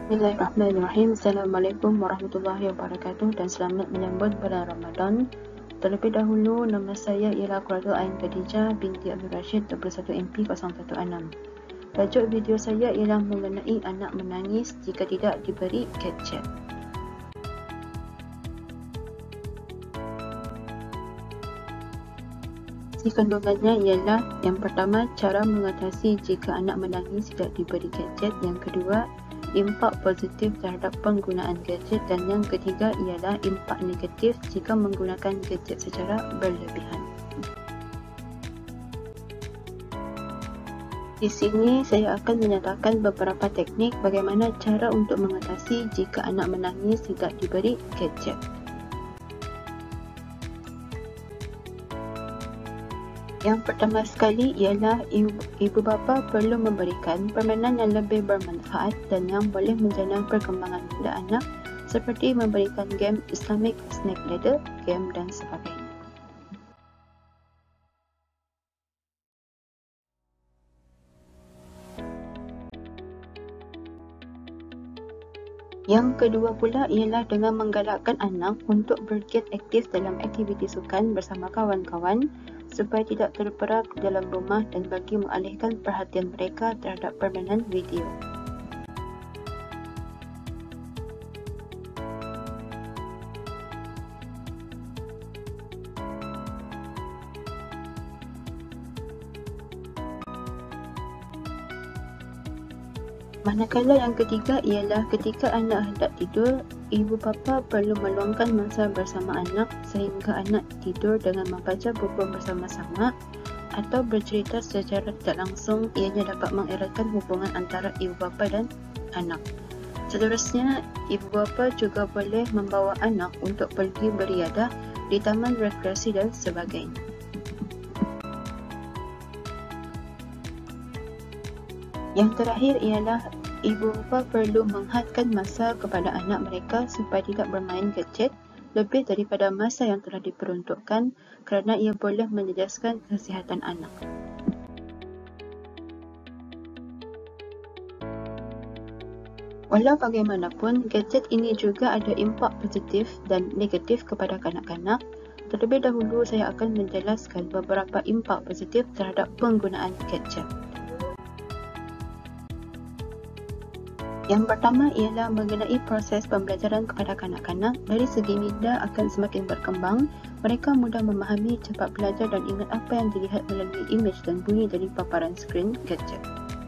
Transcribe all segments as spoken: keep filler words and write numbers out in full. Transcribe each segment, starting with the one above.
Bismillahirrahmanirrahim. Assalamualaikum warahmatullahi wabarakatuh dan selamat menyambut bulan Ramadan. Terlebih dahulu, nama saya ialah Quratul Ain Khadijah binti Abdul Rashid dua puluh satu M P kosong satu enam. Tajuk video saya ialah mengenai anak menangis jika tidak diberi gadget. Isi kandungannya ialah yang pertama, cara mengatasi jika anak menangis tidak diberi gadget. Yang kedua, impak positif terhadap penggunaan gadget. Dan yang ketiga ialah impak negatif jika menggunakan gadget secara berlebihan. Di sini saya akan menyatakan beberapa teknik bagaimana cara untuk mengatasi jika anak menangis tidak diberi gadget. Yang pertama sekali ialah ibu, ibu bapa perlu memberikan permainan yang lebih bermanfaat dan yang boleh menjana perkembangan muda anak seperti memberikan game Islamic Snake Ladder, game dan sebagainya. Yang kedua pula ialah dengan menggalakkan anak untuk bergiat aktif dalam aktiviti sukan bersama kawan-kawan supaya tidak terperap dalam rumah dan bagi mengalihkan perhatian mereka terhadap permainan video. Manakala yang ketiga ialah ketika anak hendak tidur, ibu bapa perlu meluangkan masa bersama anak sehingga anak tidur dengan membaca buku bersama-sama atau bercerita secara tidak langsung. Ianya dapat mengeratkan hubungan antara ibu bapa dan anak. Seterusnya, ibu bapa juga boleh membawa anak untuk pergi beriadah di taman rekreasi dan sebagainya. Yang terakhir ialah ibu bapa perlu menghadkan masa kepada anak mereka supaya tidak bermain gadget lebih daripada masa yang telah diperuntukkan kerana ia boleh menjejaskan kesihatan anak. Walau bagaimanapun, gadget ini juga ada impak positif dan negatif kepada kanak-kanak. Terlebih dahulu, saya akan menjelaskan beberapa impak positif terhadap penggunaan gadget. Yang pertama ialah mengenai proses pembelajaran kepada kanak-kanak. Dari segi minda akan semakin berkembang, mereka mudah memahami, cepat belajar dan ingat apa yang dilihat melalui imej dan bunyi dari paparan skrin gadget.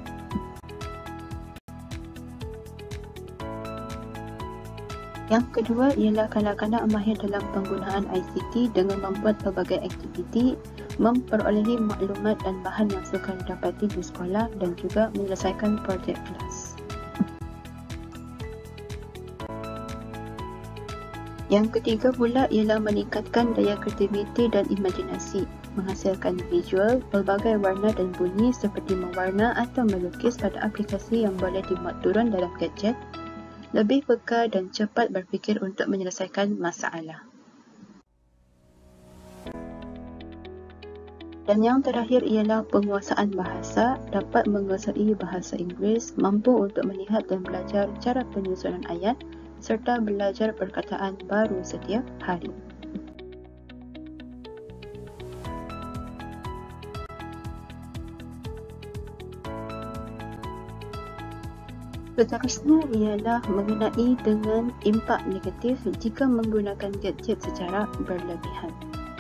Yang kedua ialah kanak-kanak mahir dalam penggunaan I C T dengan membuat pelbagai aktiviti, memperolehi maklumat dan bahan yang sukar didapati di sekolah dan juga menyelesaikan projek kelas. Yang ketiga pula ialah meningkatkan daya kreativiti dan imajinasi, menghasilkan visual, pelbagai warna dan bunyi seperti mewarna atau melukis pada aplikasi yang boleh dimuat turun dalam gadget, lebih peka dan cepat berfikir untuk menyelesaikan masalah. Dan yang terakhir ialah penguasaan bahasa, dapat menguasai bahasa Inggeris, mampu untuk melihat dan belajar cara penyusunan ayat, serta belajar perkataan baru setiap hari. Seterusnya ialah mengenai dengan impak negatif jika menggunakan gadget secara berlebihan.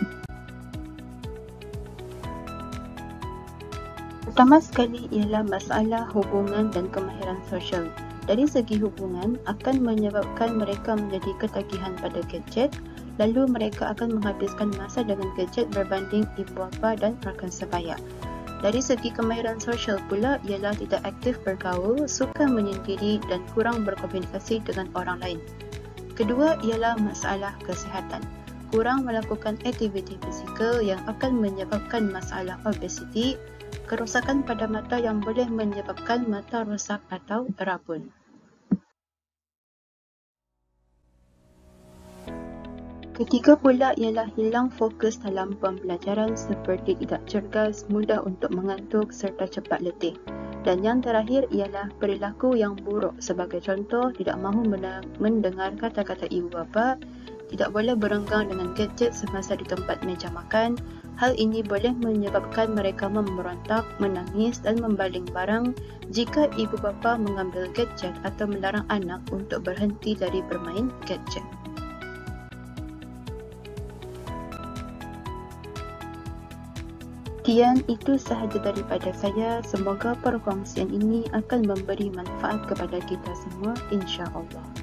Pertama sekali ialah masalah hubungan dan kemahiran sosial. Dari segi hubungan, akan menyebabkan mereka menjadi ketagihan pada gadget, lalu mereka akan menghabiskan masa dengan gadget berbanding ibu bapa dan rakan sebaya. Dari segi kemahiran sosial pula ialah tidak aktif bergaul, suka menyendiri dan kurang berkomunikasi dengan orang lain. Kedua ialah masalah kesihatan. Kurang melakukan aktiviti fizikal yang akan menyebabkan masalah obesiti, kerosakan pada mata yang boleh menyebabkan mata rosak atau rabun. Ketiga pula ialah hilang fokus dalam pembelajaran seperti tidak cergas, mudah untuk mengantuk serta cepat letih. Dan yang terakhir ialah perilaku yang buruk. Sebagai contoh, tidak mahu mendengar kata-kata ibu bapa, tidak boleh berenggang dengan gadget semasa di tempat meja makan. Hal ini boleh menyebabkan mereka memberontak, menangis dan membaling barang jika ibu bapa mengambil gadget atau melarang anak untuk berhenti dari bermain gadget. Sekian, itu sahaja daripada saya. Semoga perkongsian ini akan memberi manfaat kepada kita semua, insya-Allah.